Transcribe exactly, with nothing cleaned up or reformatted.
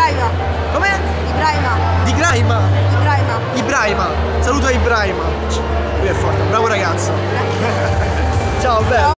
Ibrahima. Com'è? Ibrahima. Di Graima. Ibrahima. Ibrahima. Saluto a Ibrahima. Lui è forte, bravo ragazzo. Ciao, bello.